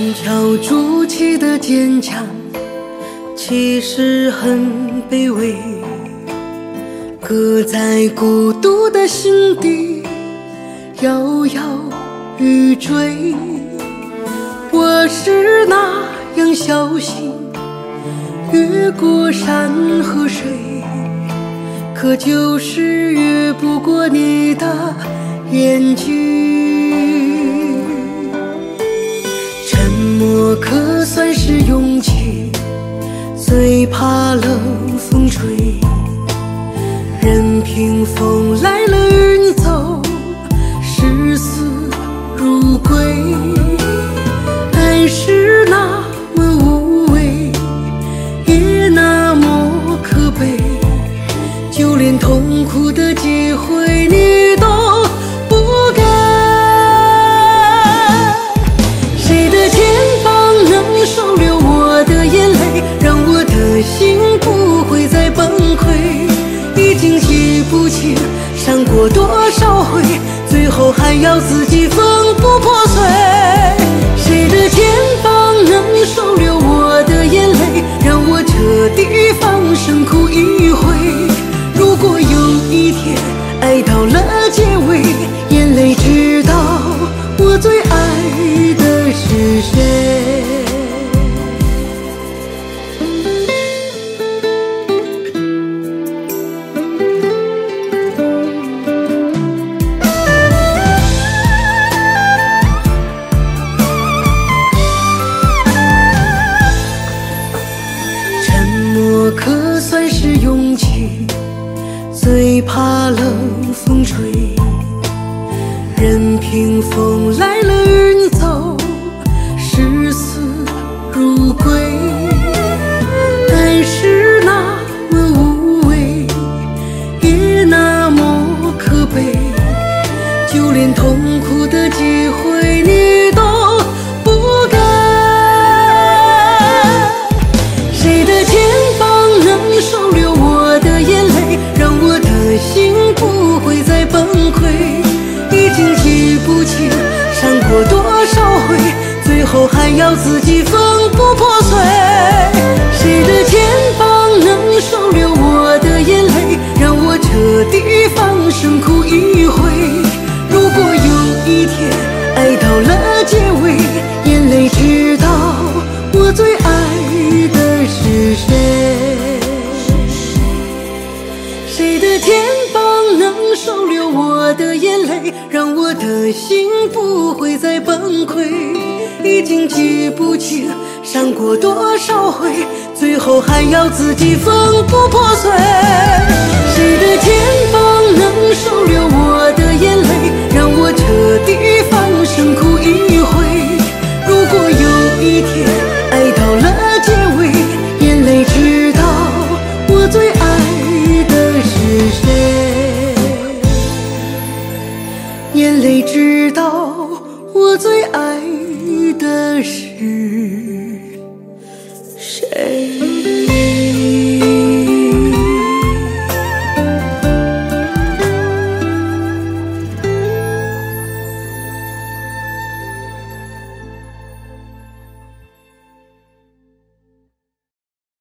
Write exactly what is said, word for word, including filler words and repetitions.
敲筑起的坚强，其实很卑微，搁在孤独的心底，摇摇欲坠。我是那样小心越过山和水，可就是越不过你的眼睛。沉默可算是勇气，最怕冷风吹，任凭风来了云走，视死如归。爱是那么无味，也那么可悲，就连痛苦的机会你都不给。谁的肩膀能收留我的眼泪，让我的心不会再崩溃？已经记不清伤过多少回，最后还要自己缝补破碎。谁的肩膀能收留我的眼泪，让我彻底放声哭一回？如果有一天爱到了结尾，眼泪知道我最爱的是谁。可算是勇气，最怕冷风吹，任凭风来了云走，视死如归。爱是那么无味，也那么可悲，就连痛苦的机会你都不给。谁的肩能收留我的眼泪，让我的心不会再崩溃？已经记不清伤过多少回，最后还要自己缝补破碎。谁的肩膀能收留我的眼泪，让我彻底放声哭一回？如果有一天爱到了结尾，眼泪知道我最爱的是谁。谁的肩膀能收留我的眼泪，让我的心不会再崩溃？已经记不清伤过多少回，最后还要自己缝补破碎。谁的肩膀能收留我的眼泪，让我彻底放声哭一回？如果有一天爱到了结尾，眼泪知道我最爱是谁？眼泪知道我最爱的是